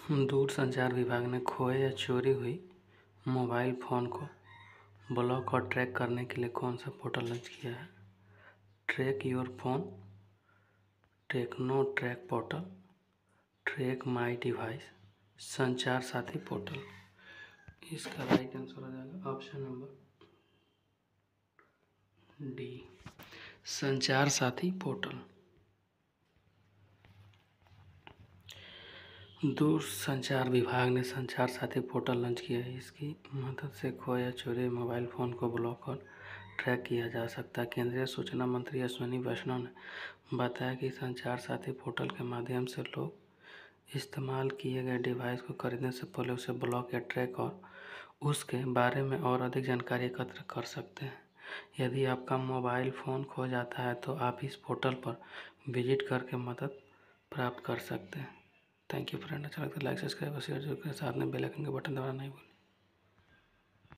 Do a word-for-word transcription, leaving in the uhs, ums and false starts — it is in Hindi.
दूर संचार विभाग ने खोए या चोरी हुई मोबाइल फ़ोन को ब्लॉक और ट्रैक करने के लिए कौन सा पोर्टल लॉन्च किया है? Track your phone, techno track portal, track my device, Sanchar Saathi portal. इसका राइट आंसर हो जाएगा ऑप्शन नंबर डी, संचार साथी पोर्टल। दूर संचार विभाग ने संचार साथी पोर्टल लॉन्च किया है। इसकी मदद से खोए या चोरी मोबाइल फ़ोन को ब्लॉक और ट्रैक किया जा सकता है। केंद्रीय सूचना मंत्री अश्विनी वैष्णव ने बताया कि संचार साथी पोर्टल के माध्यम से लोग इस्तेमाल किए गए डिवाइस को खरीदने से पहले उसे ब्लॉक या ट्रैक और उसके बारे में और अधिक जानकारी एकत्र कर सकते हैं। यदि आपका मोबाइल फ़ोन खो जाता है तो आप इस पोर्टल पर विजिट करके मदद प्राप्त कर सकते हैं। Thank you friend. अच्छा लगता है लाइक सब्सक्राइब और शेयर जरूर करें, साथ में बेल आइकन का बटन दबाना नहीं भूलें।